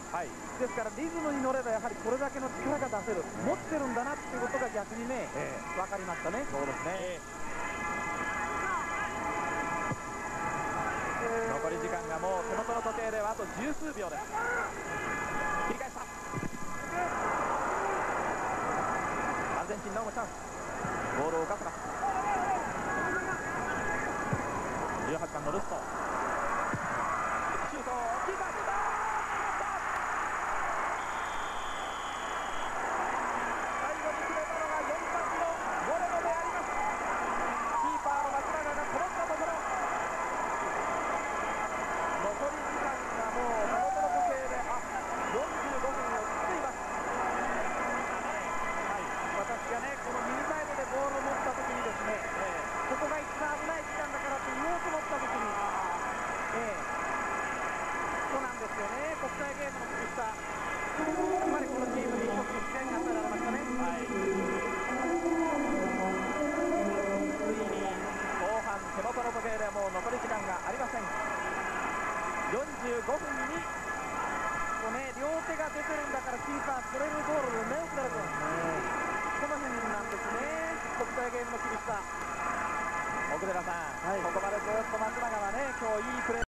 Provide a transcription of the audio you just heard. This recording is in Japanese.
はい、 ですからリズムに乗ればやはりこれだけの力が出せる、持ってるんだなっていうことが逆にね、分かりましたね。 そうですね。残り時間がもう手元の時計ではあと十数秒です。切り返した。アルゼンチンなおもチャンス。ボールを動かすか。18番のルスト、シュート、キーパー、キーパー、最後に決めたのが4番のモレノであります。キーパーの松永がこぼしたところ、残り時間がもう手元の時計で45分を切っています。はい、私がねこの右サイドでボールを持った時にですね、ここが一番危ない時間だからと言おうと思った時に、そうなんですよね、国際ゲームの厳しさ、つまりこのチームに一つの機会が与えられましたね。はい、ついに後半手元の時計でもう残り時間がありません。45分に両手が出てるんだからキーパー取れるゴールを目をつけると、この辺なんですね、国際ゲームの厳しさ。奥寺さん、ここまでずっと松永はね今日いいプレー